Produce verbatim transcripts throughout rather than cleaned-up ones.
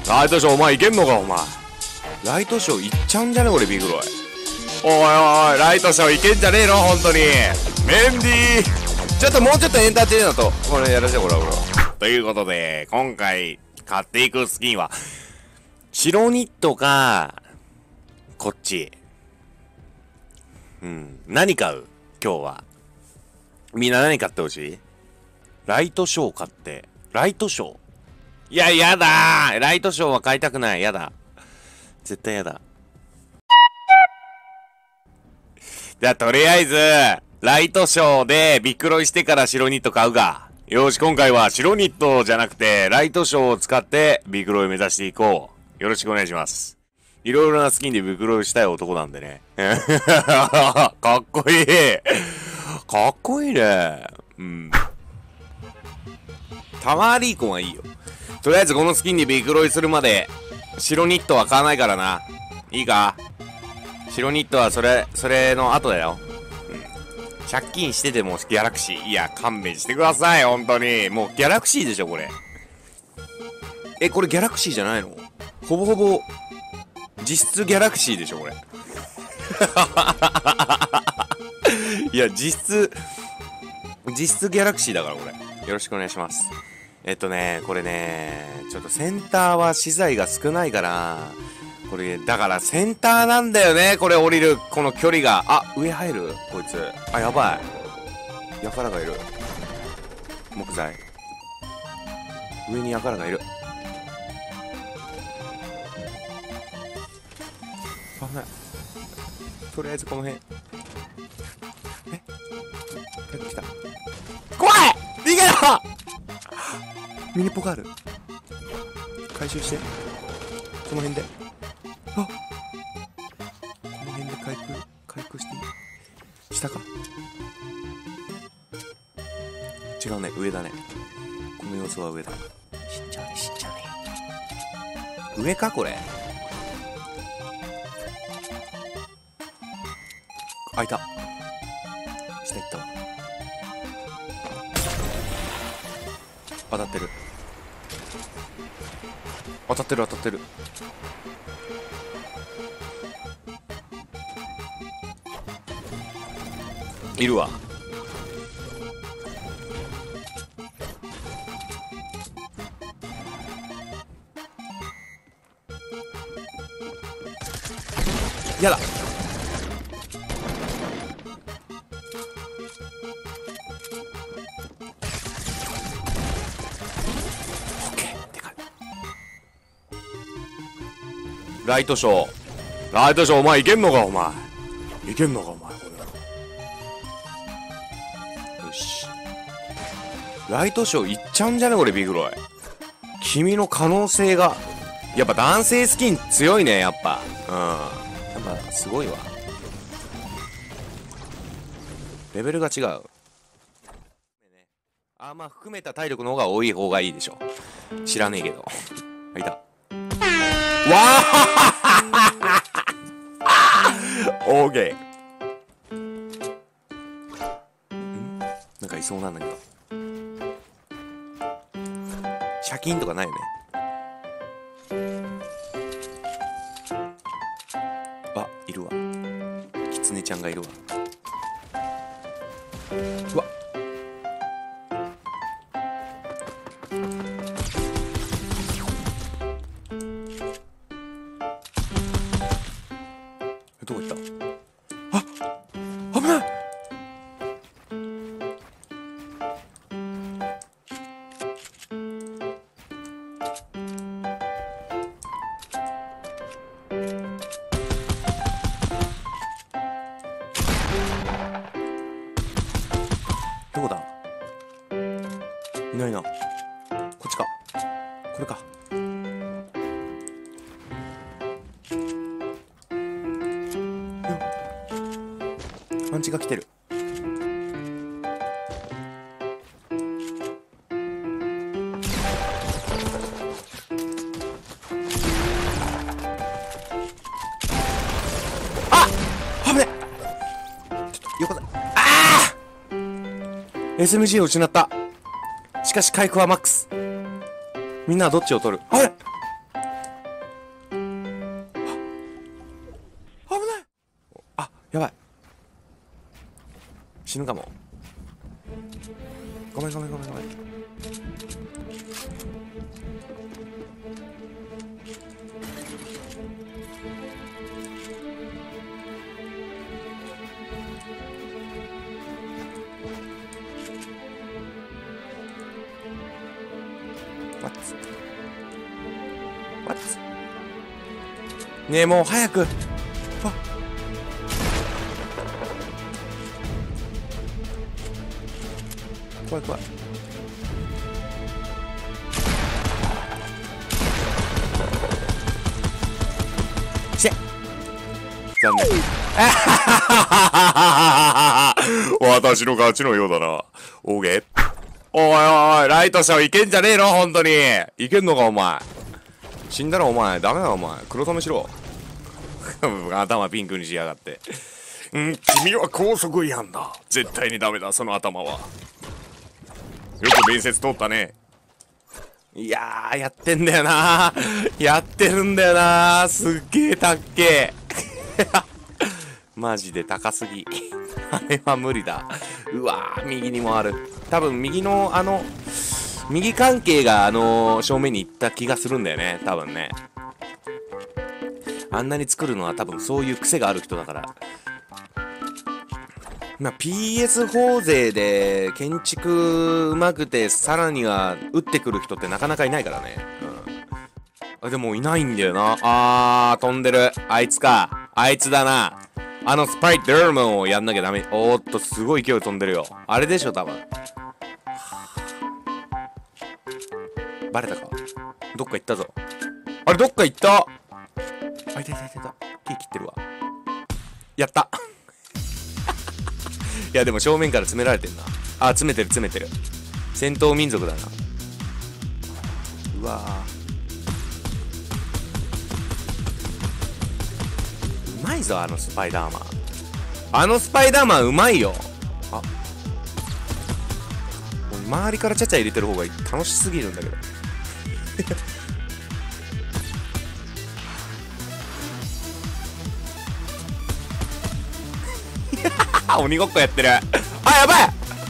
ライトショーお前いけんのかお前。ライトショーいっちゃうんじゃねこれビクロイ。おいおいおい、ライトショーいけんじゃねえの本当に。メンディーちょっともうちょっとエンターテイナーとこれやらせてもらおう。ということで今回買っていくスキンは白ニットかこっち。うん、何買う今日は。みんな何買ってほしい？ライトショー買って。ライトショー、いや、やだー、ライトショーは買いたくない。やだ。絶対やだ。じゃあ、とりあえず、ライトショーでビックロイしてから白ニット買うか。よし、今回は白ニットじゃなくて、ライトショーを使ってビックロイ目指していこう。よろしくお願いします。いろいろなスキンでビックロイしたい男なんでね。かっこいい。かっこいいね。うん。タワーリーコンはいいよ。とりあえずこのスキンにビクロイするまで白ニットは買わないからな。いいか？白ニットはそれそれの後だよ。うん、借金しててもギャラクシー、いや勘弁してください本当に。もうギャラクシーでしょこれ。え、これギャラクシーじゃないの？ほぼほぼ実質ギャラクシーでしょこれ。いや実質実質ギャラクシーだからこれ。よろしくお願いします。えっとね、これね、ちょっとセンターは資材が少ないから、これ、だからセンターなんだよね、これ降りる、この距離が。あ、上入るこいつ。あ、やばい。やからがいる。木材。上にやからがいる。危ない。とりあえずこの辺。え帰ってきた。怖い逃げろミニポカール回収して。この辺で、あ、この辺で回復回復していい？下か？違うね、上だね。この様子は上だ。死んじゃうね、死んじゃうね。上かこれ。開いた。下行ったわ。当たってる当たってる当たってる。いるわ。やだ。ライトショーライトショーお前いけんのかお前。いけんのかお前。これよし、ライトショーいっちゃうんじゃねこれビクロイ。君の可能性がやっぱ男性スキン強いねやっぱ。うん、やっぱすごいわ。レベルが違う。あーまあ含めた体力の方が多い方がいいでしょ。知らねえけど。いた。わあオーケー。んなんかいそうなんだけど。シャキンとかないよね。あ、いるわ。キツネちゃんがいるわ。うわっ、どこ行った？あ、危ない。どこだ？いないな。こっちか。これか。パンチが来てる。あっ、危ね。ちょっと横だ。ああ エスエムジー を失った。しかし回復はマックス。みんなはどっちを取る？あれやばい、死ぬかも。ごめんごめんごめんごめん。What? What? ねえもう早く。あ、怖い怖い。し残念。私の勝ちのようだな。オーケー。おいおいおい、ライトショーいけんじゃねえの本当に。いけんのかお前。死んだらお前ダメだお前。黒留めしろ。頭ピンクにしやがって。うん、君は高速違反だ。絶対にダメだその頭は。よく面接通ったね。いやーやってんだよなー。やってるんだよなー。すっげーたっけー。マジで高すぎ。あれは無理だ。うわー右にもある。多分右のあの右関係があの正面に行った気がするんだよね多分ね。あんなに作るのは多分そういう癖がある人だから。まあ ピーエスフォー 勢で建築うまくてさらには打ってくる人ってなかなかいないからね。うん、あでもいないんだよな。あー飛んでる。あいつか。あいつだな。あのスパイダーマンをやんなきゃダメ。おーっとすごい勢い飛んでるよ。あれでしょ多分。バレたか。どっか行ったぞ。あれどっか行った。あいたいたいたいた。木切ってるわ。やったいやでも正面から詰められてんな。あ詰めてる詰めてる。戦闘民族だな。うわーうまいぞあのスパイダーマン。あのスパイダーマンうまいよ。あ周りからちゃちゃ入れてる方が楽しすぎるんだけど鬼ごっこやってる。あやばい。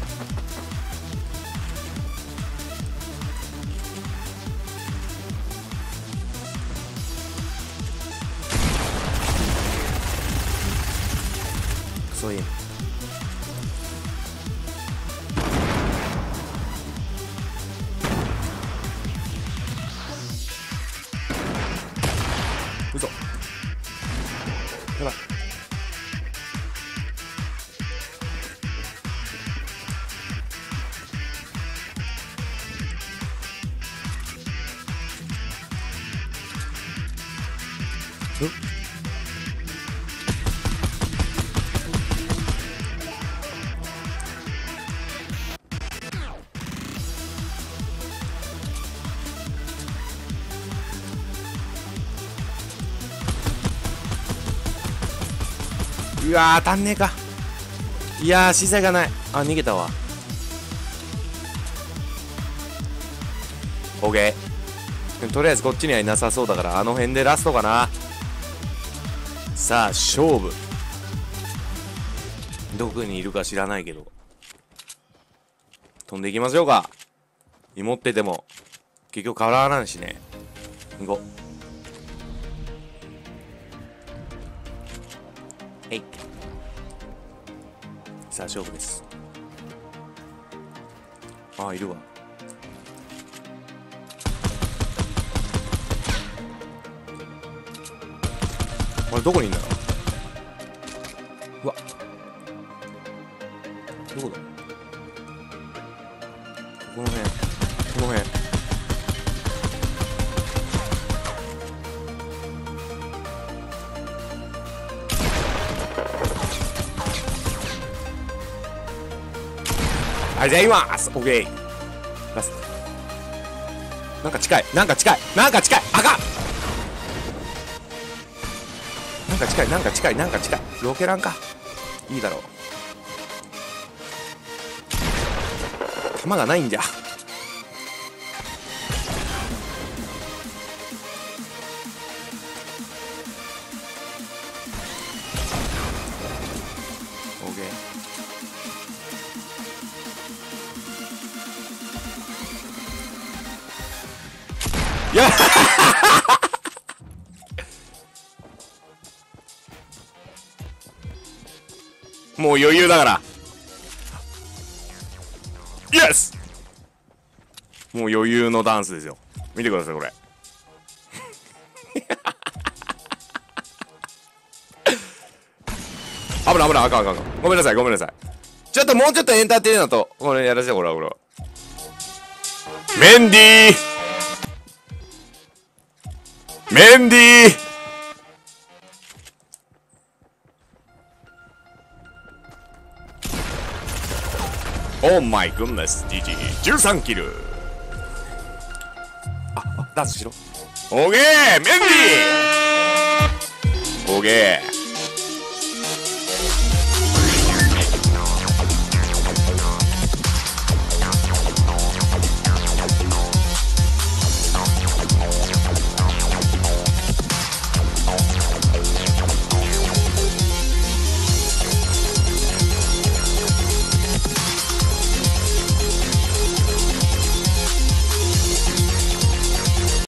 クソいい。嘘。やばい。うわー当たんねえか。いやー資材がない。あ逃げたわ。オーケー。とりあえずこっちにはいなさそうだからあの辺でラストかな。さあ勝負。どこにいるか知らないけど飛んでいきましょうか。持ってても結局変わらんしね。行こう。えい。さあ勝負です。ああいるわ。あれどこにいんだろう。うわどこだ。この辺この辺。ありがとうございます。オッケー。ラスト。なんか近い。なんか近い。なんか近い。あかん。なんか近い。なんか近い。なんか近い。ロケランか。いいだろう。弾がないんじゃ。 もう余裕だから。イエス。もう余裕のダンスですよ。見てくださいこれ。危ない危ない、あかんあかんあかん。ごめんなさいごめんなさい。ちょっともうちょっとエンターテイナーとこれやらせて、これはこれは。メンディーメンディーオーマイグンネス ジージーじゅうさん キル。あ、あ、ダンスしろ。オーケーメンディーオーケ